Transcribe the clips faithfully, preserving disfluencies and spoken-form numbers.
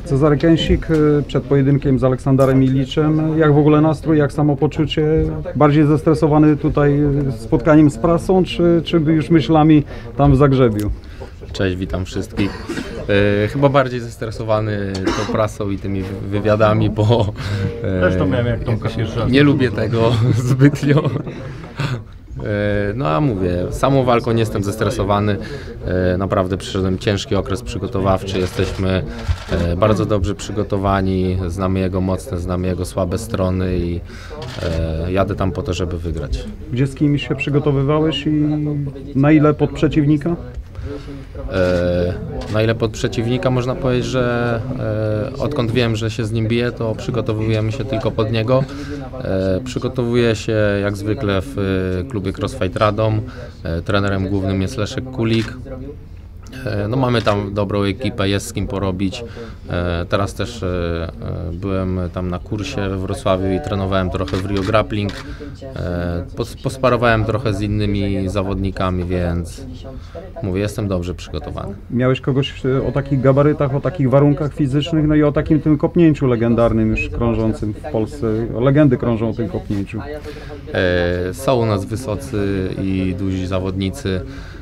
Cezary Kęsik przed pojedynkiem z Aleksandarem Iliczem. Jak w ogóle nastrój, jak samopoczucie? Bardziej zestresowany tutaj spotkaniem z prasą, czy, czy już myślami tam w Zagrzebiu? Cześć, witam wszystkich. E, chyba bardziej zestresowany tą prasą i tymi wywiadami, bo e, Też to miałem, jak Tomka się nie lubię tego zbytnio. No a mówię, samą walką nie jestem zestresowany, naprawdę przyszedłem ciężki okres przygotowawczy, jesteśmy bardzo dobrze przygotowani, znamy jego mocne, znamy jego słabe strony i jadę tam po to, żeby wygrać. Gdzie z kimś się przygotowywałeś i na ile pod przeciwnika? E, na ile pod przeciwnika można powiedzieć, że e, odkąd wiem, że się z nim biję, to przygotowujemy się tylko pod niego. E, przygotowuję się jak zwykle w e, klubie Crossfight Radom. E, trenerem głównym jest Leszek Kulik. No mamy tam dobrą ekipę, jest z kim porobić. Teraz też byłem tam na kursie we Wrocławiu i trenowałem trochę w Rio Grappling. Posparowałem trochę z innymi zawodnikami, więc mówię, jestem dobrze przygotowany. Miałeś kogoś o takich gabarytach, o takich warunkach fizycznych, no i o takim tym kopnięciu legendarnym już krążącym w Polsce. Legendy krążą o tym kopnięciu. Są u nas wysocy i duzi zawodnicy.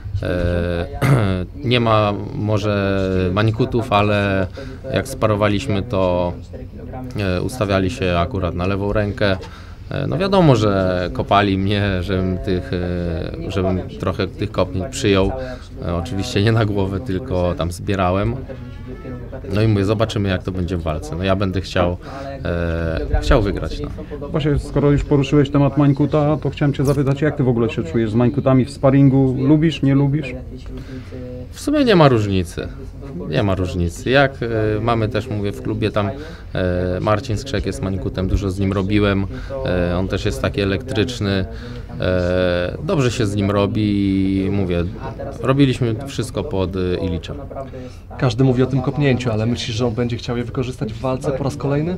Nie ma może manikutów, ale jak sparowaliśmy, to ustawiali się akurat na lewą rękę. No wiadomo, że kopali mnie, żebym, tych, żebym trochę tych kopnięć przyjął. Oczywiście nie na głowę, tylko tam zbierałem. No i mówię, zobaczymy, jak to będzie w walce. No ja będę chciał, e, chciał wygrać. No. Właśnie, skoro już poruszyłeś temat mańkuta, to chciałem Cię zapytać, jak Ty w ogóle się czujesz z mańkutami w sparingu? Lubisz, nie lubisz? W sumie nie ma różnicy. Nie ma różnicy. Jak e, mamy też, mówię, w klubie tam e, Marcin Skrzek jest mańkutem, dużo z nim robiłem. E, on też jest taki elektryczny. E, dobrze się z nim robi i mówię, robiliśmy wszystko pod Iliczem. Każdy mówi o tym kopnięciu, ale myślisz, że on będzie chciał je wykorzystać w walce po raz kolejny?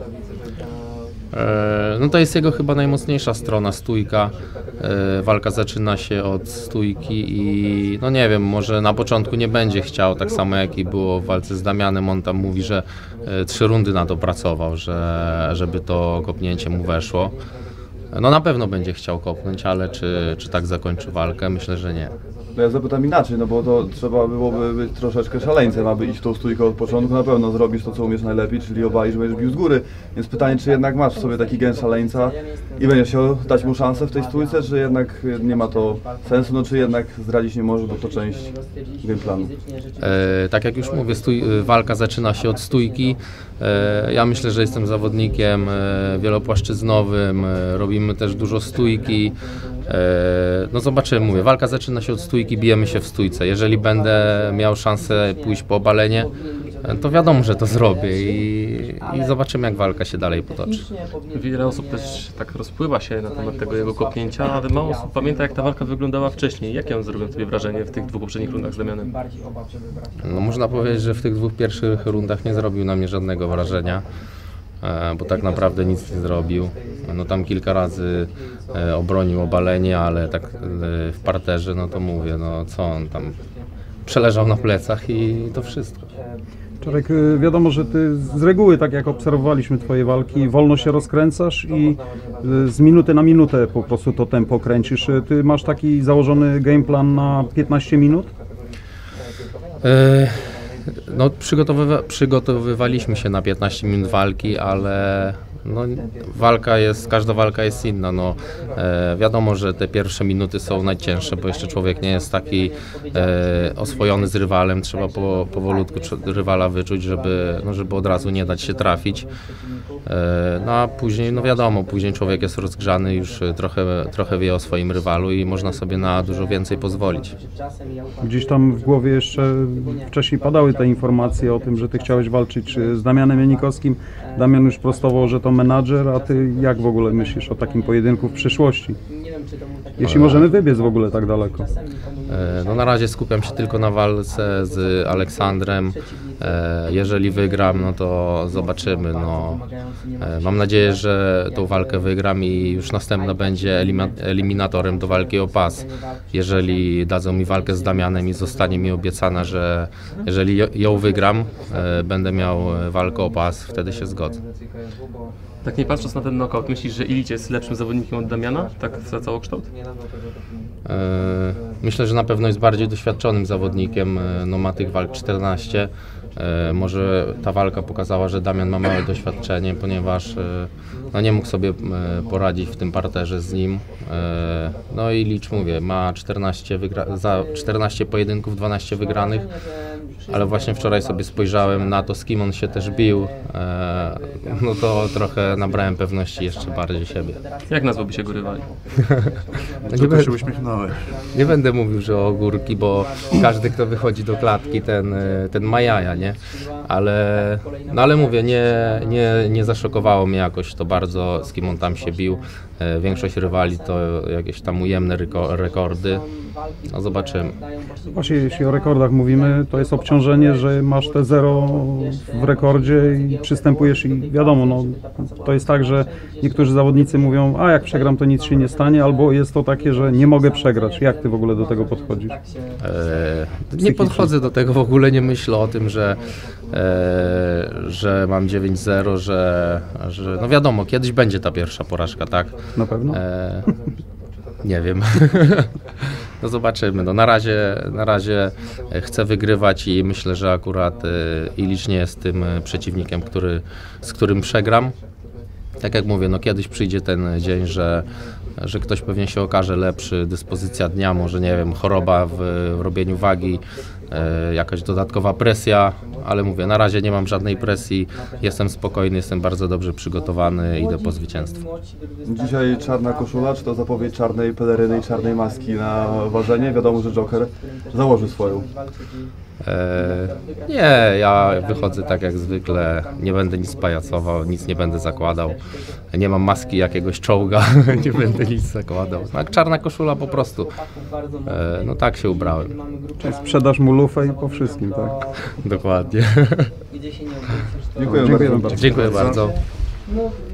E, no to jest jego chyba najmocniejsza strona, stójka. E, walka zaczyna się od stójki i no nie wiem, może na początku nie będzie chciał, tak samo jak i było w walce z Damianem, on tam mówi, że e, trzy rundy na to pracował, że, żeby to kopnięcie mu weszło. No na pewno będzie chciał kopnąć, ale czy, czy tak zakończy walkę? Myślę, że nie. No ja zapytam inaczej, no bo to trzeba byłoby być troszeczkę szaleńcem, aby iść w tą stójkę od początku. Na pewno zrobisz to, co umiesz najlepiej, czyli obalisz, że będziesz bił z góry. Więc pytanie, czy jednak masz w sobie taki gen szaleńca i będziesz chciał dać mu szansę w tej stójce, czy jednak nie ma to sensu, no czy jednak zdradzić nie możesz, bo to część gameplanu. E, tak jak już mówię, stój, walka zaczyna się od stójki. E, ja myślę, że jestem zawodnikiem e, wielopłaszczyznowym, e, robimy też dużo stójki. E, no zobaczymy, mówię, walka zaczyna się od stójki, bijemy się w stójce. Jeżeli będę miał szansę pójść po obalenie, to wiadomo, że to zrobię i, i zobaczymy, jak walka się dalej potoczy. Wiele osób też tak rozpływa się na temat tego jego kopnięcia, ale mało osób pamięta, jak ta walka wyglądała wcześniej. Jakie on zrobił sobie wrażenie w tych dwóch poprzednich rundach z Damianem? No można powiedzieć, że w tych dwóch pierwszych rundach nie zrobił na mnie żadnego wrażenia, bo tak naprawdę nic nie zrobił. No tam kilka razy obronił obalenie, ale tak w parterze, no to mówię, no co on tam przeleżał na plecach i to wszystko. Czarek, wiadomo, że Ty z reguły, tak jak obserwowaliśmy Twoje walki, wolno się rozkręcasz i z minuty na minutę po prostu to tempo kręcisz. Ty masz taki założony gameplan na piętnaście minut? E No, przygotowywa przygotowywaliśmy się na piętnaście minut walki, ale no, walka jest, każda walka jest inna. No, e, wiadomo, że te pierwsze minuty są najcięższe, bo jeszcze człowiek nie jest taki e, oswojony z rywalem. Trzeba po, powolutku rywala wyczuć, żeby, no, żeby od razu nie dać się trafić. E, no a później, no wiadomo, później człowiek jest rozgrzany, już trochę, trochę wie o swoim rywalu i można sobie na dużo więcej pozwolić. Gdzieś tam w głowie jeszcze wcześniej padały te informacje o tym, że Ty chciałeś walczyć z Damianem Janikowskim. Damian już prostował, że to menadżer, a Ty jak w ogóle myślisz o takim pojedynku w przyszłości? Jeśli możemy wybiec w ogóle tak daleko. No na razie skupiam się tylko na walce z Aleksandrem. E, jeżeli wygram, no to zobaczymy. No, e, mam nadzieję, że tą walkę wygram i już następna będzie elima, eliminatorem do walki o pas. Jeżeli dadzą mi walkę z Damianem i zostanie mi obiecana, że jeżeli ją wygram, e, będę miał walkę o pas, wtedy się zgodzę. Tak nie patrząc na ten knockout, myślisz, że Ilić jest lepszym zawodnikiem od Damiana? Tak za całokształt? E, myślę, że na pewno jest bardziej doświadczonym zawodnikiem, e, no ma tych walk czternaście. E, może ta walka pokazała, że Damian ma małe doświadczenie, ponieważ e, no nie mógł sobie e, poradzić w tym parterze z nim. E, no i Licz, mówię, ma czternaście wygra- za czternaście pojedynków, dwanaście wygranych, ale właśnie wczoraj sobie spojrzałem na to, z kim on się też bił, e, no to trochę nabrałem pewności jeszcze bardziej siebie. Jak nazwałby się go rywali? No nie, be- się uśmiechnąłeś. nie będę mówił, że o ogórki, bo każdy, kto wychodzi do klatki, ten, e, ten ma jaja, nie? Ale, no ale mówię, nie, nie, nie zaszokowało mnie jakoś to bardzo, z kim on tam się bił. E, Większość rywali to jakieś tam ujemne ryko- rekordy. No zobaczymy. Właśnie jeśli o rekordach mówimy, to jest obciążenie, że masz te zero w rekordzie i przystępujesz i wiadomo, no, to jest tak, że niektórzy zawodnicy mówią, a jak przegram, to nic się nie stanie, albo jest to takie, że nie mogę przegrać. Jak ty w ogóle do tego podchodzisz? E, nie podchodzę do tego, w ogóle nie myślę o tym, że, e, że mam dziewięć zero, że, że no wiadomo, kiedyś będzie ta pierwsza porażka, tak? Na pewno? E, nie wiem. No zobaczymy. No na razie, na razie chcę wygrywać i myślę, że akurat e, Ilić nie jest tym e, przeciwnikiem, który, z którym przegram. Tak jak mówię, no kiedyś przyjdzie ten dzień, że, że ktoś pewnie się okaże lepszy, dyspozycja dnia, może nie wiem, choroba w, w robieniu wagi, e, jakaś dodatkowa presja, ale mówię, na razie nie mam żadnej presji, jestem spokojny, jestem bardzo dobrze przygotowany, idę po zwycięstwo. Dzisiaj czarna koszula, czy to zapowiedź czarnej peleryny i czarnej maski na ważenie? Wiadomo, że Joker założy swoją. E, nie, ja wychodzę tak jak zwykle, nie będę nic pajacował, nic nie będę zakładał, nie mam maski jakiegoś czołga, nie będę nic zakładał. No, jak czarna koszula po prostu, e, no tak się ubrałem. Czyli sprzedasz mu lufę i po wszystkim, tak? Dokładnie. Dziękuję Dziękujemy bardzo. bardzo. Dziękuję bardzo.